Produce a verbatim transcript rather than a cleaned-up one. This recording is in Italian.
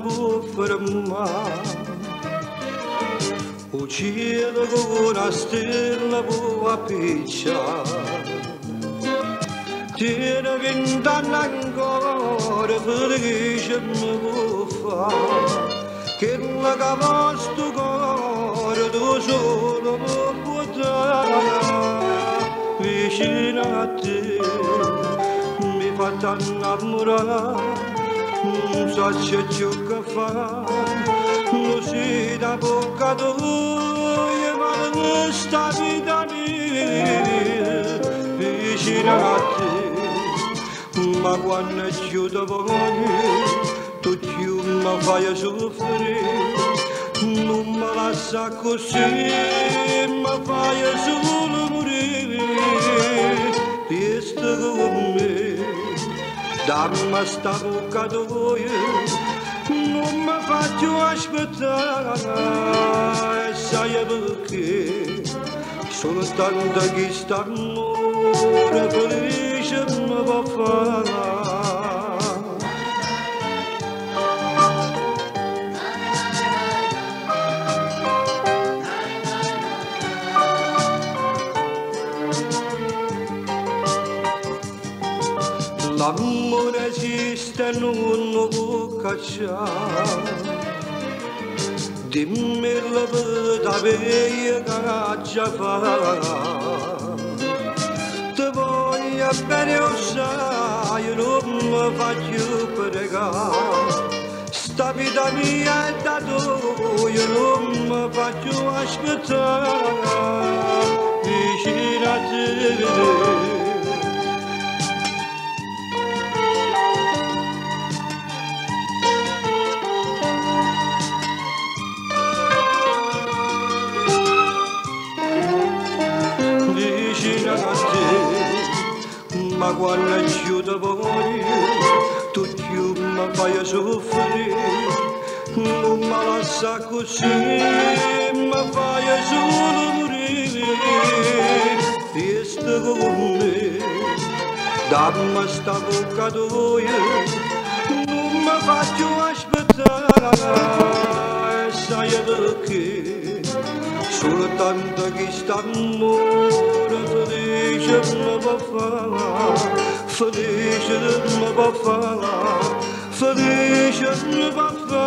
può fermare. Uccido con una stella può appicciare. Tiene vent'anni ancora perché mi può fare. Che la cava sto cuore tu solo mi può dare. Vicino a te mi fa innamorare. Non so c'è ciò che fa, non si da bocca tua, ma non sta vita mia, vicino a te. Ma quando è chiuso voglio, tu più mi fai soffrire, non mi lascia così, mi fai solo morire, resta con me. Dammi sta bocca tua, non mi faccio aspettare, sai perché, soltanto chi sta amore felice mi va a fare. L'amore esiste, non lo può cacciare. Dimmi la verità che caccia fa. Ti voglio bene, lo sai, non mi faccio pregare. Sta vita mia è da tu, io non mi faccio aspettare. Vicino a te. Ma quando è chiuso voglio, tu più mi fai soffrire, non mi lascia così, mi fai solo morire, resta con me, dammi sta bocca tua, non mi faccio aspettare, sai perché, soltanto chi sta amore felice mi va a fare, felice mi va a fare, felice mi va a fare.